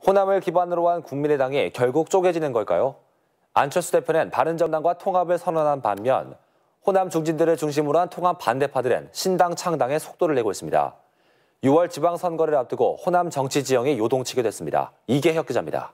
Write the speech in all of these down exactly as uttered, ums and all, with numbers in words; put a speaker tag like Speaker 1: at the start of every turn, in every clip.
Speaker 1: 호남을 기반으로 한 국민의당이 결국 쪼개지는 걸까요? 안철수 대표는 바른정당과 통합을 선언한 반면 호남 중진들을 중심으로 한 통합 반대파들은 신당 창당에 속도를 내고 있습니다. 유월 지방선거를 앞두고 호남 정치 지형이 요동치게 됐습니다. 이계혁 기자입니다.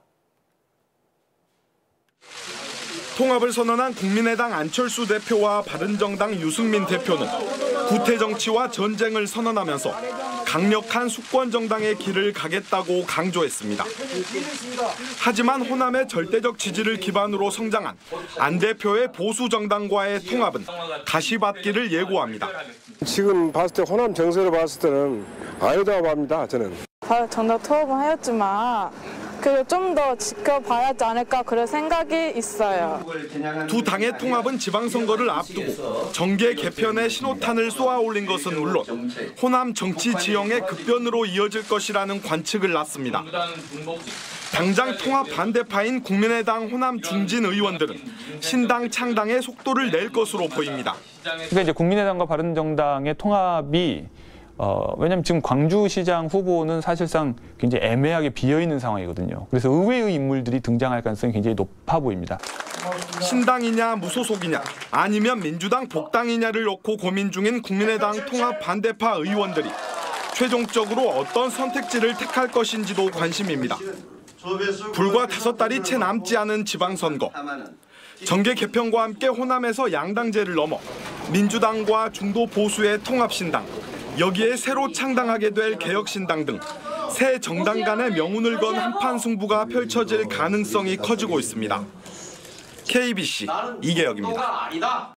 Speaker 2: 통합을 선언한 국민의당 안철수 대표와 바른정당 유승민 대표는 구태정치와 전쟁을 선언하면서 강력한 수권정당의 길을 가겠다고 강조했습니다. 하지만 호남의 절대적 지지를 기반으로 성장한 안 대표의 보수정당과의 통합은 가시밭길을 예고합니다.
Speaker 3: 지금 봤을 때 호남 정세를 봤을 때는 아니다고 봅니다. 저는.
Speaker 4: 정당 통합은 하였지만 그리고 좀 더 지켜봐야 하지 않을까 그런 생각이 있어요.
Speaker 2: 두 당의 통합은 지방선거를 앞두고 정계 개편의 신호탄을 쏘아올린 것은 물론 호남 정치 지형의 급변으로 이어질 것이라는 관측을 낳습니다. 당장 통합 반대파인 국민의당 호남 중진 의원들은 신당 창당에 속도를 낼 것으로 보입니다.
Speaker 5: 그러니까 이제 국민의당과 바른정당의 통합이 어, 왜냐하면 지금 광주시장 후보는 사실상 굉장히 애매하게 비어있는 상황이거든요. 그래서 의외의 인물들이 등장할 가능성이 굉장히 높아 보입니다.
Speaker 2: 신당이냐 무소속이냐 아니면 민주당 복당이냐를 놓고 고민 중인 국민의당 통합 반대파 의원들이 최종적으로 어떤 선택지를 택할 것인지도 관심입니다. 불과 다섯 달이 채 남지 않은 지방선거. 정계 개편과 함께 호남에서 양당제를 넘어 민주당과 중도 보수의 통합신당, 여기에 새로 창당하게 될 개혁신당 등 새 정당 간의 명운을 건 한판 승부가 펼쳐질 가능성이 커지고 있습니다. 케이비씨 이계혁입니다.